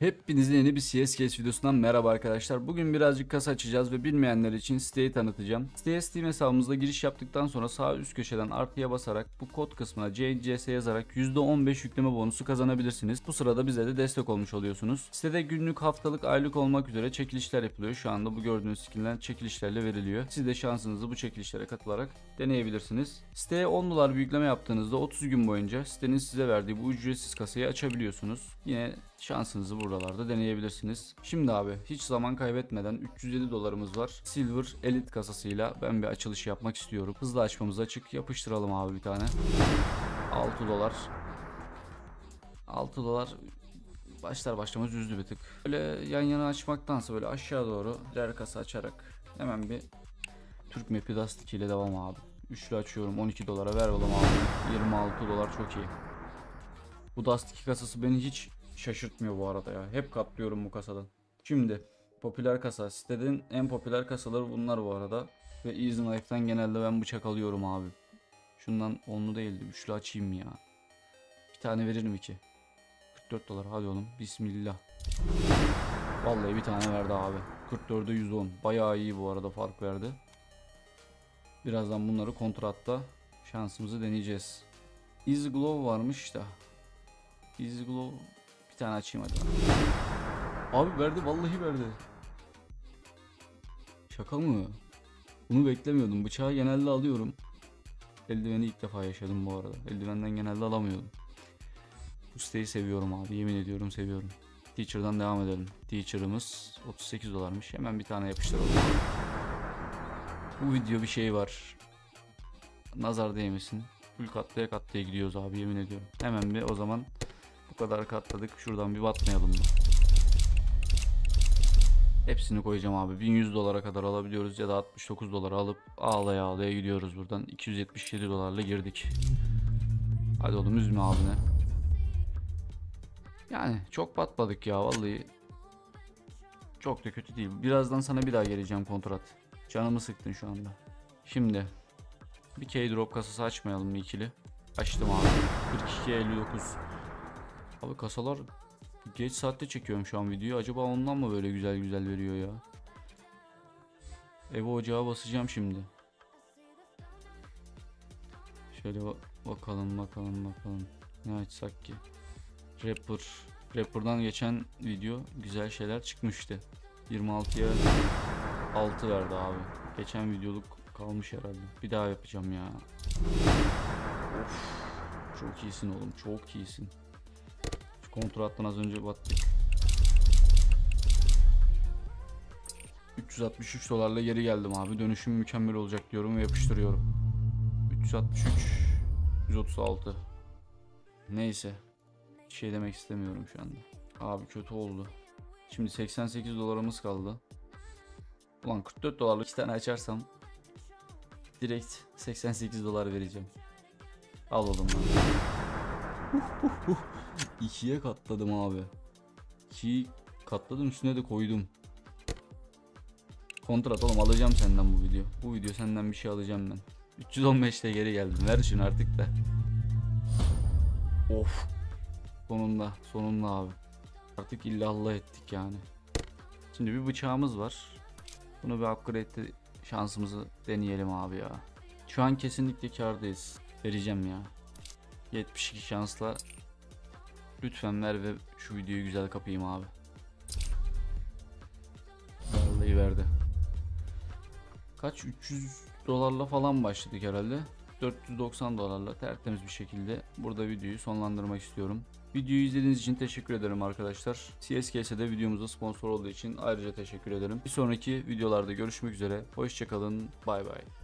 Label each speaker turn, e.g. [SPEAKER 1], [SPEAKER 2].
[SPEAKER 1] Hepinize yeni bir CSGS videosundan merhaba arkadaşlar. Bugün birazcık kasa açacağız ve bilmeyenler için siteyi tanıtacağım. Siteye Steam hesabımızda giriş yaptıktan sonra sağ üst köşeden artıya basarak bu kod kısmına CCS yazarak %15 yükleme bonusu kazanabilirsiniz. Bu sırada bize de destek olmuş oluyorsunuz. Sitede günlük, haftalık, aylık olmak üzere çekilişler yapılıyor. Şu anda bu gördüğünüz skinler çekilişlerle veriliyor. Siz de şansınızı bu çekilişlere katılarak deneyebilirsiniz. Siteye $10 bir yükleme yaptığınızda 30 gün boyunca sitenin size verdiği bu ücretsiz kasayı açabiliyorsunuz. Yine şansınızı buralarda deneyebilirsiniz. Şimdi abi hiç zaman kaybetmeden $350 var. Silver Elite kasasıyla ben bir açılış yapmak istiyorum. Hızlı açmamız açık. Yapıştıralım abi bir tane. $6. $6 başlar başlamaz üzdü bir tık. Böyle yan yana açmaktansa böyle aşağı doğru birer kasa açarak hemen bir Türk Map'i Dust 2 ile devam abi. Üçlü açıyorum $12 ver oğlum abi. $26 çok iyi. Bu Dust 2 kasası beni hiç şaşırtmıyor bu arada ya. Hep katlıyorum bu kasadan. Şimdi popüler kasa. Sitenin en popüler kasaları bunlar bu arada. Ve Easy Knife'den genelde ben bıçak alıyorum abi. Şundan onlu değildi. Üçlü açayım ya. Bir tane veririm ki. $44 hadi oğlum. Bismillah. Vallahi bir tane verdi abi. 44'e 110. Bayağı iyi bu arada fark verdi. Birazdan bunları kontratta şansımızı deneyeceğiz. Easy Glow varmış da. Easy Glow bir tane açayım hadi. Abi verdi vallahi verdi. Şaka mı? Bunu beklemiyordum. Bıçağı genelde alıyorum. Eldiveni ilk defa yaşadım bu arada. Eldivenden genelde alamıyordum. Bu siteyi seviyorum abi. Yemin ediyorum seviyorum. Teacher'dan devam edelim. Teacher'ımız $38'mış. Hemen bir tane yapıştıralım. Bu video bir şey var. Nazar değmesin. Full katlaya katlaya gidiyoruz abi yemin ediyorum. Hemen bir o zaman bu kadar katladık. Şuradan bir batmayalım mı? Hepsini koyacağım abi. $1100 kadar alabiliyoruz ya da $69 alıp ağlaya ağlaya gidiyoruz buradan. $277'la girdik. Hadi oğlum üzme abine. Yani çok batmadık ya vallahi. Çok da kötü değil. Birazdan sana bir daha geleceğim kontrat. Canımı sıktın şu anda. Şimdi bir K-Drop kasası açmayalım mı ikili? Açtım abi. 42.59. Abi kasalar geç saatte çekiyorum şu an videoyu. Acaba ondan mı böyle güzel güzel veriyor ya? Evo ocağa basacağım şimdi. Şöyle bakalım. Ne açsak ki? Rapper'dan geçen video güzel şeyler çıkmıştı. 26'ya 6 verdi abi. Geçen videoluk kalmış herhalde. Bir daha yapacağım ya. Of. Çok iyisin oğlum. Çok iyisin. Şu kontrattan az önce battık. $363 geri geldim abi. Dönüşüm mükemmel olacak diyorum ve yapıştırıyorum. 363 136. Neyse. Bir şey demek istemiyorum şu anda. Abi kötü oldu. Şimdi $88 kaldı. Ulan $44'lık 2 tane açarsam direkt $88 vereceğim. Al oğlum lan. 2'ye katladım abi. 2'yi katladım üstüne de koydum. Kontrat oğlum alacağım senden bu video. Bu video senden bir şey alacağım ben. 315'te geri geldim. Ver şunu artık da. Of. Sonunda abi. Artık illallah ettik yani. Şimdi bir bıçağımız var. Bunu bir upgrade'de şansımızı deneyelim abi ya. Şu an kesinlikle kârdayız. Vereceğim ya. 72 şansla. Lütfen ver ve şu videoyu güzel kapayım abi. Vallahi verdi. Kaç? $300 falan başladık herhalde. $490 tertemiz bir şekilde burada videoyu sonlandırmak istiyorum. Videoyu izlediğiniz için teşekkür ederim arkadaşlar. CSGS'de videomuza sponsor olduğu için ayrıca teşekkür ederim. Bir sonraki videolarda görüşmek üzere. Hoşçakalın. Bay bay.